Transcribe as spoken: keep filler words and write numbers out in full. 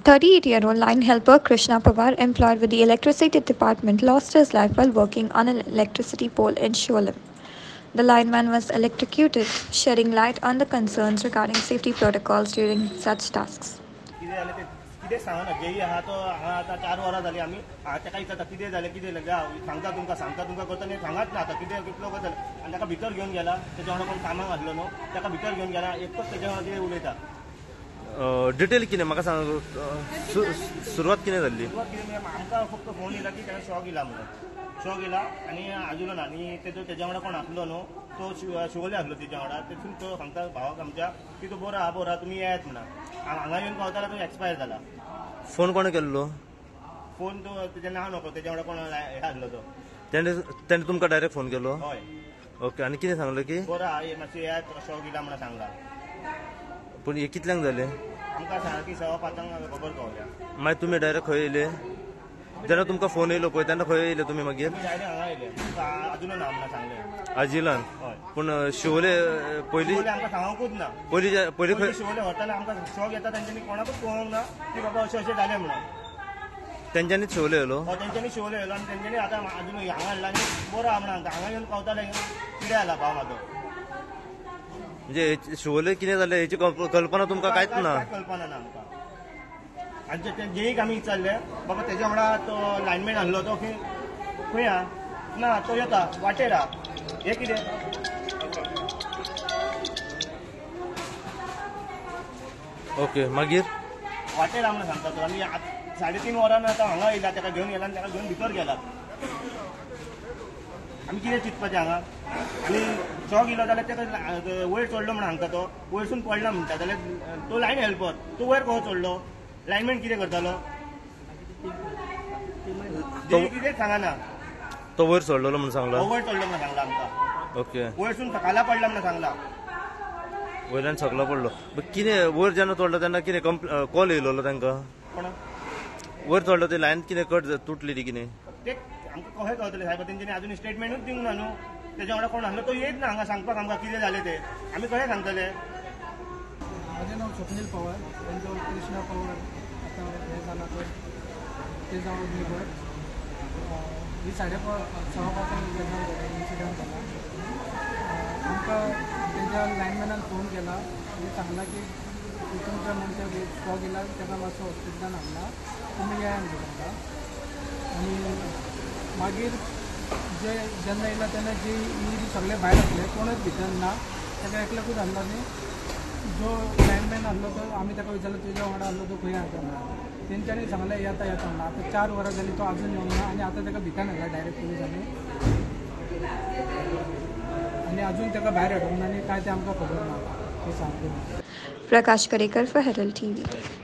thirty-eight-year-old line helper Krishna Pawar, employed with the electricity department, lost his life while working on an electricity pole in Siolim. The lineman was electrocuted, shedding light on the concerns regarding safety protocols during such tasks. कितें सांगना JEE आहा तो हांगा आतां चार वरां जालीं आमी ताका विचारता कितें जालें कितें जालें सांगता तुमकां सांगता तुमकां करता न्ही सांगात ना आतां कितें कितलो जालें आनी ताका भितर घेवन गेला तेजे वांगडा कोण कामाक आसलो न्हू ताका भितर घेवन गेला एकूच तेजे वांगडा कितें उलयता डिटेल कितें म्हाका सांग सुरवात कितें जाल्ली सुरवात कितें आमकां फक्त फोन येयला की ताणें शॉक येयला म्हणून शॉक येयला आनी आजुलो ना आनी तेजो तेजे वांगडा कोण आसलो न्हू तो शिवोले आसलो तेजे वांगडा तेतून तो सांगता भावाक आमच्या की तो बरो आहा बरो आहा तुमी येयात म्हणा हांगा येवन पावताला तो एक्सपायर जाला फोन कोणे केल्लो फोन तो तेजें नांव नको तेजे वांगडा कोण हे आसलो तो तेणे तेणे तुमकां डायरेक्ट फोन केलो हय ओके आनी कितें सांगलो की बरो आहा मातशें येयात शॉक येयला म्हणून सांगला पूण हे कितल्यांक जालें आमकां सांगा की सवा पांचांक खबर पावल्या मागीर तुमी डायरेक्ट खंय येयले जेन्ना तुमकां फोन येयलो पळय तेन्ना खंय येयले तुमी मागीर डायरेक्ट हांगा येयले आजुलो ना म्हणून सांगलें आजिलान हय पूण शिवोले पयलीं आमकां सांगूंकूच ना पयलीं पयलीं खंय शिवोले व्हरताना आमकां शॉक येता तेंच्यांनी कोणाकूच कळोवंक ना की बाबा अशें अशें जालें म्हणून तेंच्यांनीच शिवोले येयलो हय तेंच्यांनी शिवोले येयलो आनी तेंच्यांनी आतां आजून हांगा हाडला आनी बरो आहा म्हणून सांगता हांगा येवन पावताले कितें जाला भाव म्हाजो म्हणजे शिवोले कितें जालें हेची कल्पना तुमकां कांयच ना कल्पना ना आमकां आनी ते जेईक आमी विचारले बाबा तेजे वांगडा तो लायनमॅन आसलो तो खंय खंय आहा ना तो येता वाटेर आहा हे कितें ओके मागीर वाटेर आहा म्हणून सांगता तो आनी साडे तीन वरान आतां हांगा येयला ताका घेवन गेला आनी ताका घेवन भितर गेला आमी कितें चिंतपाचें हांगा आनी शॉक येयलो जाल्यार ताका वयर चडलो म्हणून सांगता तो वयरसून पडला म्हणटा जाल्यार तो लायन हेल्पर तो वयर कसो चडलो लायनमॅन कितें करतालो कितें सांगना तो वयर चडलो म्हणून सांगला वयर चडलो म्हणून सांगला आमकां ओके वयरसून सकाळला पडला म्हणून सांगला वयल्यान सकलो पडलो कितें वयर जेन्ना चडलो तेन्ना कितें कॉल येयलो तांकां कोण वयर चडलो ते लायन कितें कट तुटली ती कितें ते आमकां कशें कळटलें साहेब तेंच्यांनी आजून स्टेटमेंटूच दिवंक ना न्हू तेजे वांगडा कोण आसलो तो येयत ना हांगा सांगपाक आमकां कितें जालें तें आमी कशें सांगतले माझे नाव स्वप्नील पवार त्यांचं कृष्णा पवार आता हे झाला तर ते जाऊन मी वर ही साडे सहा पासून इन्सिडंट झाला आमकां तेच्या लायनमॅनान फोन केला म्हणजे सांगला की तुमच्या मनशा शॉक येयला ताका मातसो हॉस्पिटलान हाडला तुमी या म्हणून सांगला आनी मागीर जे जेन्ना येयला तेन्ना जी सगळे भायर आसले कोणूच भितर ना ताका एकल्याकूच हाडला न्ही जो लायनमॅन आसलो तो आमी ताका विचारलो तुज्या वांगडा आसलो तो खंय आसा म्हणून तेंच्यांनी सांगलें येता येता म्हणून आतां चार वरां जालीं तो आजून येवंक ना आनी आतां ताका भितर हाडला डायरेक्ट पुलिसांनी आनी आजून ताका भायर हाडूंक ना आनी काय तें आमकां खबर ना ते सांगता Prakash Karekar for Herald TV.